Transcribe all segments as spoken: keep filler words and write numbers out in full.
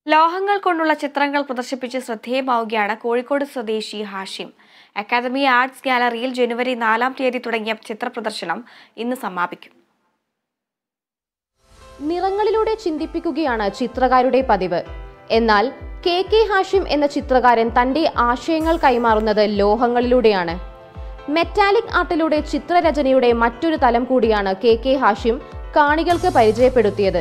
ലോഹങ്ങൾ കൊണ്ടുള്ള ചിത്രങ്ങൾ പ്രദർശിപ്പിച്ച് ശ്രദ്ധേയമാവുകയാണ് കോഴിക്കോട് സ്വദേശി ഹാഷിം. അക്കാദമി ആർട്സ് ഗാലറിയിൽ ജനുവരി നാലാം തീയതി തുടങ്ങിയ ചിത്ര പ്രദർശനം ഇന്ന് സമാപിക്കും. നിറങ്ങളിലൂടെ ചിന്തിപ്പിക്കുകയാണ് ചിത്രകാരുടെ പതിവ്. എന്നാൽ കെ കെ ഹാഷിം എന്ന ചിത്രകാരൻ തന്റെ ആശയങ്ങൾ കൈമാറുന്നത് ലോഹങ്ങളിലൂടെയാണ്. മെറ്റാലിക് ആർട്ടിലൂടെ ചിത്രരചനയുടെ മറ്റൊരു തലം കൂടിയാണ് കെ കെ ഹാഷിം കാണികൾക്ക് പരിചയപ്പെടുത്തിയത്.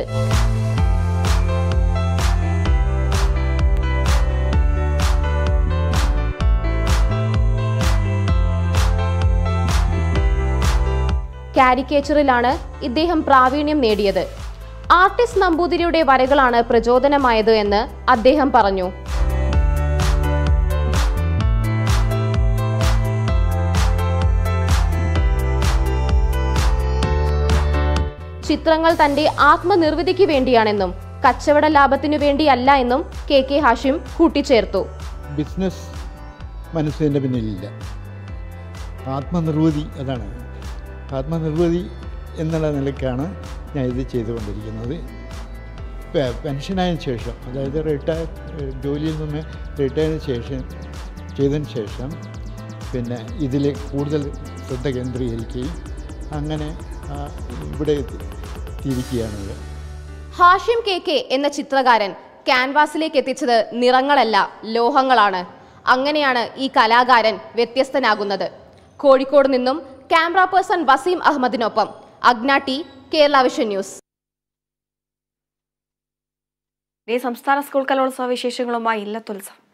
കാരിക്കേച്ചറിലാണ് ഇദ്ദേഹം പ്രാവീണ്യം നേടിയത്. ആർട്ടിസ്റ്റ് നമ്പൂതിരിയുടെ വരകളാണ് പ്രചോദനമായത് എന്ന് അദ്ദേഹം പറഞ്ഞു. ചിത്രങ്ങൾ തന്റെ ആത്മനിർവൃതിക്ക് വേണ്ടിയാണെന്നും കച്ചവട ലാഭത്തിനു വേണ്ടിയല്ല എന്നും കെ കെ ഹാഷിം കൂട്ടിച്ചേർത്തു. ബിസിനസ് മനസ്സിന്റെ പിന്നിലില്ല, ആത്മനിർവൃതി അതാണ്. ആത്മനിർവൃതി എന്നുള്ള നിലയ്ക്കാണ് ഞാൻ ഇത് ചെയ്തുകൊണ്ടിരിക്കുന്നത്. പെൻഷനായതിനു ശേഷം, അതായത് റിട്ടയർ ജോലിയിൽ നിന്ന് റിട്ടയറിന് ശേഷം ചെയ്തതിന് ശേഷം പിന്നെ ഇതിൽ കൂടുതൽ ശ്രദ്ധ കേന്ദ്രീകരിക്കുകയും അങ്ങനെ ഇവിടെ എത്തിയിരിക്കുകയാണത്. ഹാഷിം കെ കെ എന്ന ചിത്രകാരൻ ക്യാൻവാസിലേക്ക് എത്തിച്ചത് നിറങ്ങളല്ല, ലോഹങ്ങളാണ്. അങ്ങനെയാണ് ഈ കലാകാരൻ വ്യത്യസ്തനാകുന്നത്. കോഴിക്കോട് നിന്നും ക്യാമറ പേഴ്സൺ വസീം അഹമ്മദിനൊപ്പം Agna T, Kerala vision news. സംസ്ഥാന സ്കൂൾ കലോത്സവ വിശേഷങ്ങളുമായി ഇല്ലത്തുത്സവം.